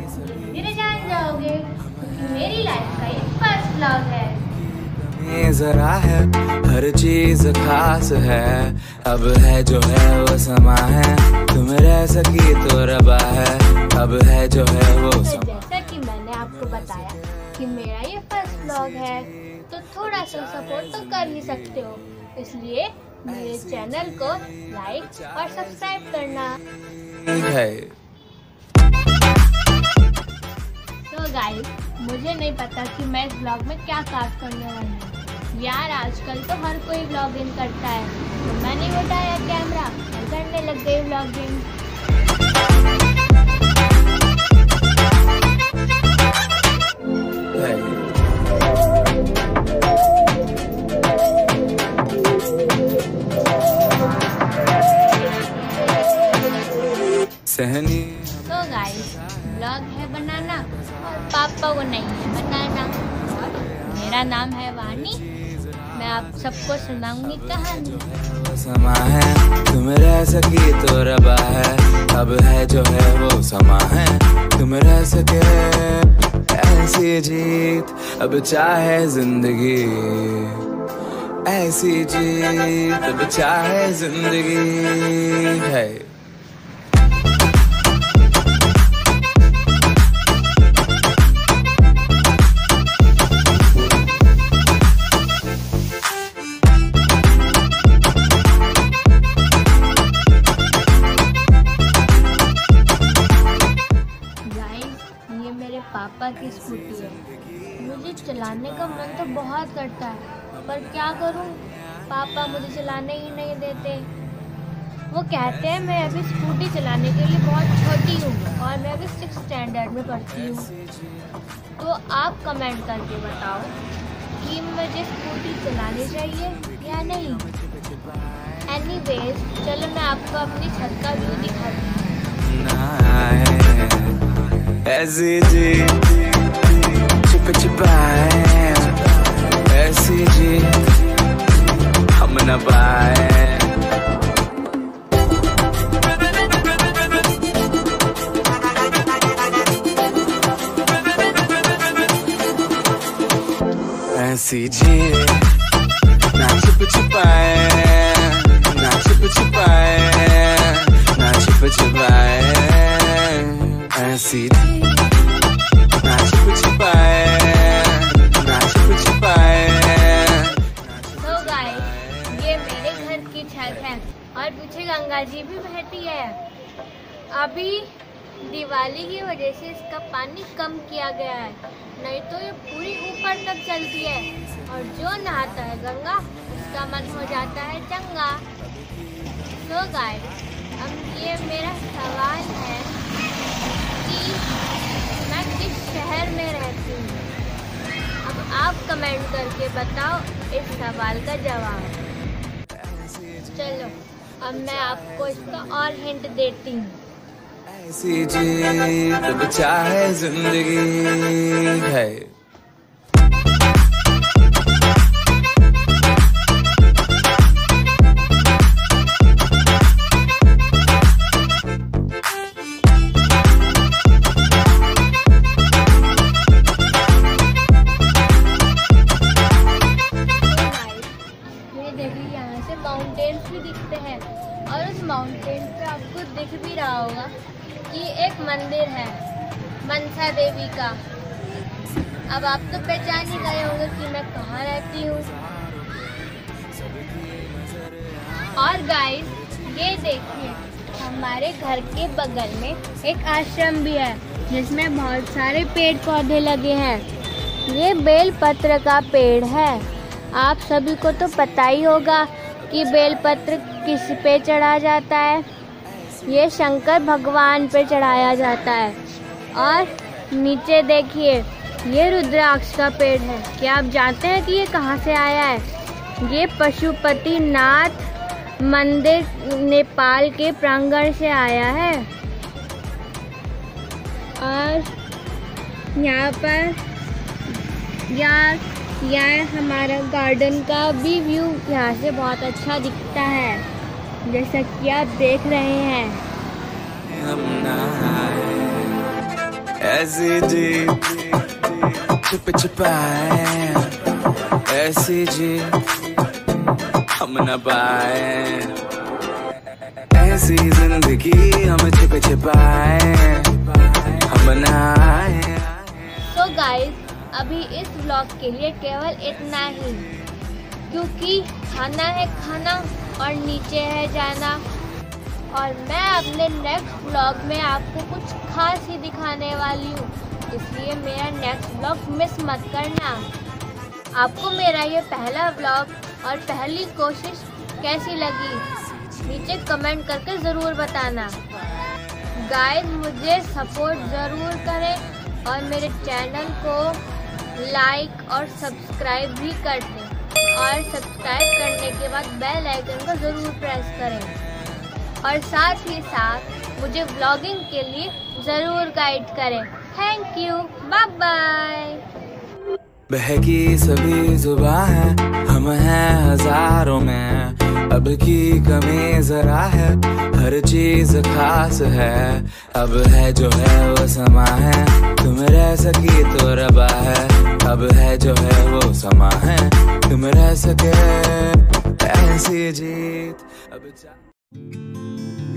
धीरे धीरे जान जाओगे क्योंकि मेरी लाइफ का ये फर्स्ट व्लॉग है। जरा है हर चीज खास है, अब है जो है वो समा है, तुम रह सकी तो रबा है, अब है जो है वो समा। जैसा कि मैंने आपको बताया कि मेरा ये फर्स्ट व्लॉग है, तो थोड़ा सा सपोर्ट तो कर ही सकते हो, इसलिए मेरे चैनल को लाइक और सब्सक्राइब करना है। तो गाइस, मुझे नहीं पता कि मैं इस व्लॉग में क्या कास्ट करने वाली हूँ। यार आजकल तो हर कोई व्लॉगिंग करता है, तो मैंने उठाया कैमरा और करने लग गई व्लॉगिंग। तो गाइस, व्लॉग है बनाना और पापा को नहीं है बताना। और मेरा नाम है वानी, मैं आप सबको सुनाऊंगी कहानी। समा है तुम रह सकी तो रबा है, अब है जो है वो समा है, तुम रह सके ऐसी जीत, अब चाहे जिंदगी ऐसी जीत, अब चाहे जिंदगी है। पापा की स्कूटी है, मुझे चलाने का मन तो बहुत करता है, पर क्या करूं, पापा मुझे चलाने ही नहीं देते। वो कहते हैं मैं अभी स्कूटी चलाने के लिए बहुत छोटी हूँ और मैं अभी 6th स्टैंडर्ड में पढ़ती हूँ। तो आप कमेंट करके बताओ कि मुझे स्कूटी चलानी चाहिए या नहीं। एनीवेज, चलो मैं आपको अपनी छत का व्यू दिखाती हूँ। ऐसी जी छिप छिपाए, ऐसी जी हम न पाए। ऐसी जी ना छिप छिपाए, ना छिप छिपाए, ना छिप छिपाए, ऐसी ना छिप छिपाए, ना छिप छिपाए। तो गाइस, ये मेरे घर की छत है और पीछे गंगा जी भी बहती है। अभी दिवाली की वजह से इसका पानी कम किया गया है, नहीं तो ये पूरी ऊपर तक चलती है और जो नहाता है गंगा उसका मन हो जाता है चंगा। तो गाइस, अब ये मेरा सवाल है कि मैं किस शहर में रहती हूँ। अब आप कमेंट करके बताओ इस सवाल का जवाब। चलो अब मैं आपको इसका और हिंट देती हूँ। ऐसी जीत अब चाहे जिंदगी है। माउंटेन्स भी दिखते हैं और उस माउंटेन पे आपको दिख भी रहा होगा कि एक मंदिर है मनसा देवी का। अब आप तो पहचान ही गए होंगे कि मैं कहाँ रहती हूँ। और गाइस, ये देखिए हमारे घर के बगल में एक आश्रम भी है जिसमें बहुत सारे पेड़ पौधे लगे हैं। ये बेलपत्र का पेड़ है। आप सभी को तो पता ही होगा कि बेलपत्र किस पे चढ़ा जाता है। ये शंकर भगवान पे चढ़ाया जाता है। और नीचे देखिए ये रुद्राक्ष का पेड़ है। क्या आप जानते हैं कि ये कहाँ से आया है? ये पशुपतिनाथ मंदिर नेपाल के प्रांगण से आया है। और यहाँ पर यार हमारा गार्डन का भी व्यू यहाँ से बहुत अच्छा दिखता है, जैसा कि आप देख रहे हैं। ऐसी जीत छिप छिपाए, ऐसी जीत हम न पाए, ऐसी जिंदगी हम छिप छिपाए हम न आए। तो गाइस अभी इस व्लॉग के लिए केवल इतना ही, क्योंकि खाना है खाना और नीचे है जाना, और मैं अपने नेक्स्ट व्लॉग में आपको कुछ खास ही दिखाने वाली हूँ, इसलिए मेरा नेक्स्ट व्लॉग मिस मत करना। आपको मेरा ये पहला व्लॉग और पहली कोशिश कैसी लगी नीचे कमेंट करके ज़रूर बताना। गाइस मुझे सपोर्ट ज़रूर करें और मेरे चैनल को लाइक और सब्सक्राइब भी कर दें, और सब्सक्राइब करने के बाद बेल आइकन को ज़रूर प्रेस करें, और साथ ही साथ मुझे व्लॉगिंग के लिए ज़रूर गाइड करें। Thank you, bye bye. बहकी सभी जुबां है, हम हैं हजारों में, अब की कमी जरा है, हर चीज खास है, अब है जो है वो समा है, तुम रह सकी तो रबा है, अब है जो है वो समा है, तुम रह सके ऐसी जीत अब